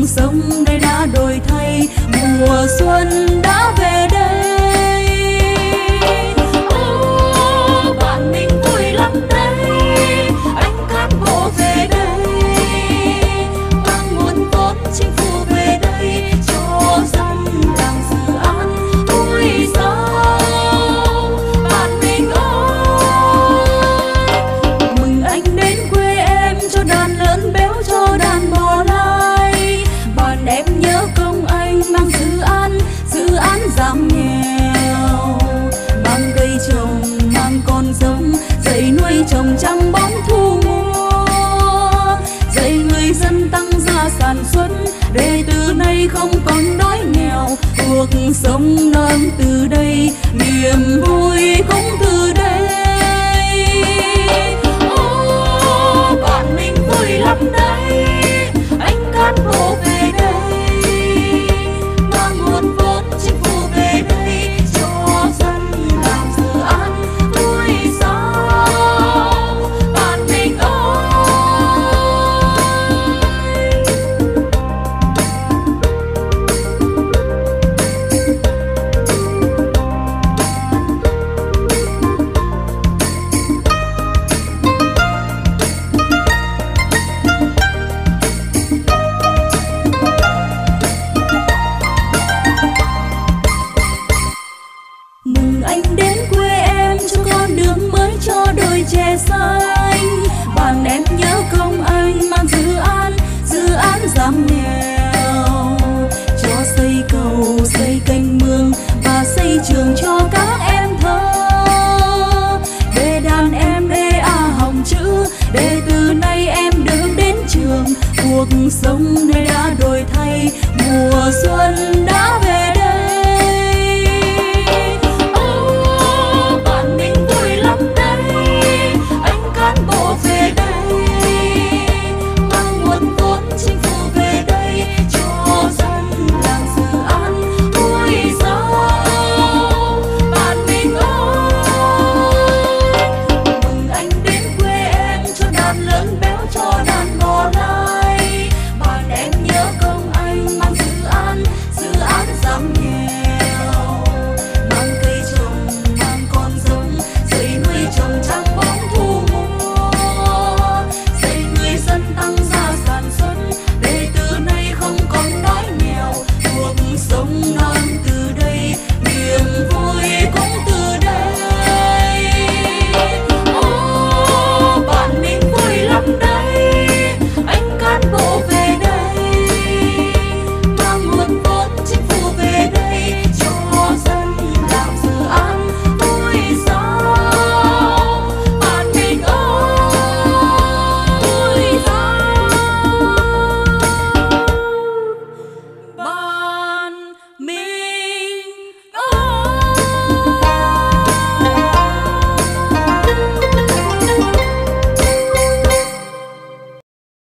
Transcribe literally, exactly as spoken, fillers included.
sống này đã đổi thay, mùa xuân đã về đây. Ô, bạn mình vui lắm đấy, anh cán bộ về đây, mang nguồn tốt chính phủ về đây cho dân làng Dự An vui sống. Bạn mình ơi, mừng anh đến quê em, cho đàn lớn béo cho đàn bò lai. Bạn em nhớ công anh mang Dự An, Dự An giảm nghèo, mang cây trồng mang con giống, dạy nuôi trồng trăng bóng thu mua, dạy người dân tăng gia sản xuất để từ nay không còn đói nghèo. Cuộc sống nó ấm từ đây, niềm vui cũng từ đây. Ô, bạn mình vui lắm đấy, anh cán bộ về đây, mang nguồn vốn chính phủ về đây cho dân làng Dự An vui sống. Bạn mình ơi, mừng anh đến quê em, cho con đường mới cho đôi chè xanh. Bạn em nhớ công anh mang Dự An, Dự An giảm nghèo, cho xây cầu xây kênh mương và xây trường cho các em thơ, để đàn em ê a hồng chữ, để từ nay em được đến trường. Cuộc sống này đã đổi thay, mùa xuân đã về đây.